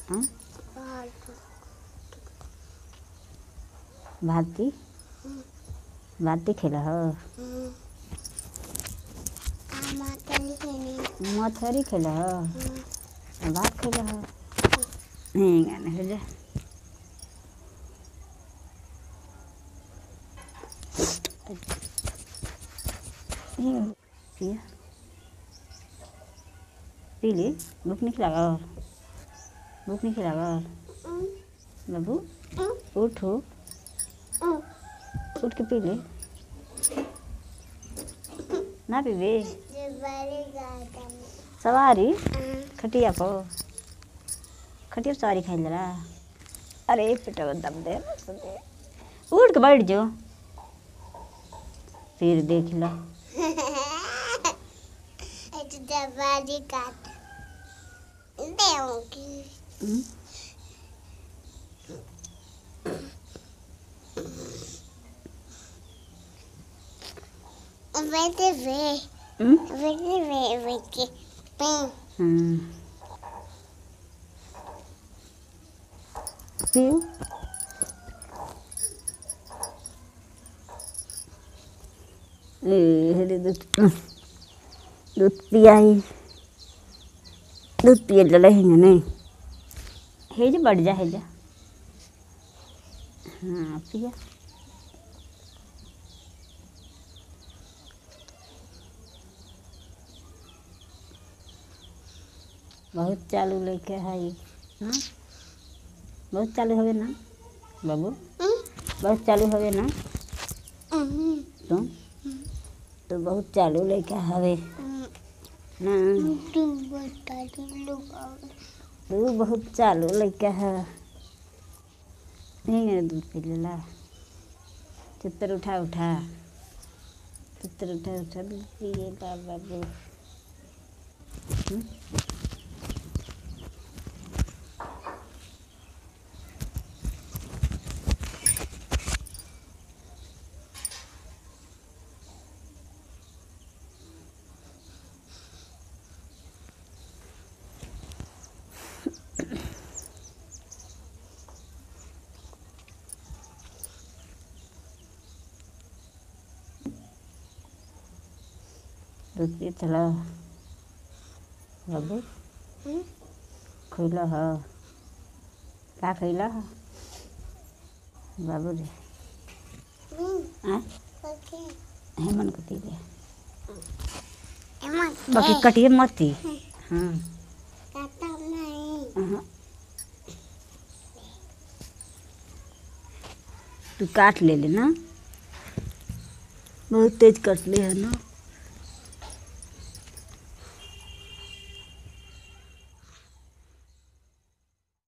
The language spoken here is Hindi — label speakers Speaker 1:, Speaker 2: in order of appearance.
Speaker 1: हाँ भारती भारती खेला हो मछरी खेला हो भात खेला हो नहीं गाना हो जा पी ली भूख नहीं खिलागा और भूख नहीं खिलागा और बाबू उठो उठ के पी ले ना पीबे सवारी खटिया पर सवारी खाई जरा अरे पेटवा दब दे उठ के बैठ जो फिर देख लो दूध पियाई दूध पिए लहेंगे नहीं हे जो बढ़ जा है जा हाँ पिया बहुत चालू लेके है हाँ बहुत चालू होवे ना बाबू बहुत चालू होवे ना तुम तो बहुत चालू लेके हवे ना तू बहुत चालू लेके है नहीं दूध पी लेला चित्तर उठा दूध पिए बाबू दूध पिए चला बाबू खैला हो का खैला हो बाबू रे हेमन को दे बाकी कटिए मत हाँ तू काट ले लेना बहुत तेज कट ले है ना